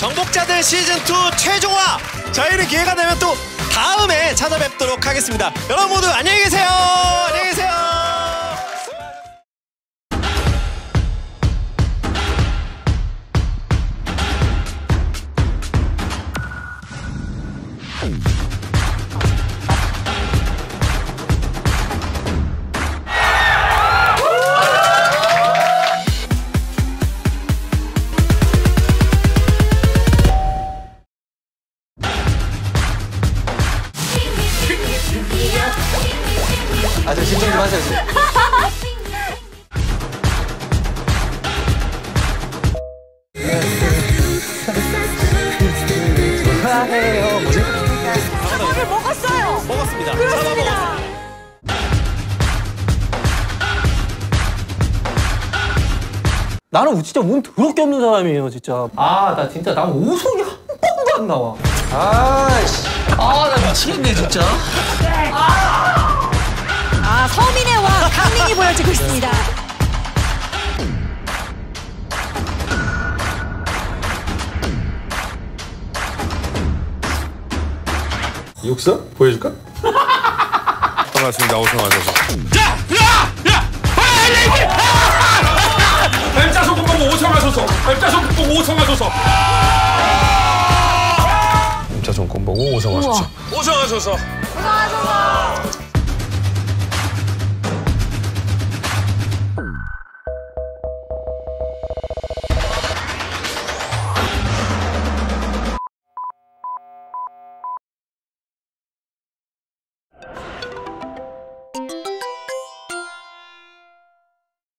정복자들 시즌2 최종화! 저희는 기회가 되면 또 다음에 찾아뵙도록 하겠습니다. 여러분 모두 안녕히 계세요! 안녕히 계세요! 아, 저 신청 좀 하세요. 좋아해요. 뭐지? 사과를 먹었어요. 먹었습니다. 그렇습니다. 나는 진짜 운 더럽게 없는 사람이에요, 진짜. 아, 나 진짜 난 오성이 한 번도 안 나와. 아이씨. 아, 나 미치겠네, 진짜. 아, 서민의 왕 강민이 보여지고 있습니다. 육서? 보여줄까? 반갑습니다. 오성하셔서. 야! 빨리! 뱀자 소금 보고 오성하소서. 뱀자 소금 보고 오성하소서. 뱀자 소금 보고 오성하소서. 오성하소서. 오성하소서.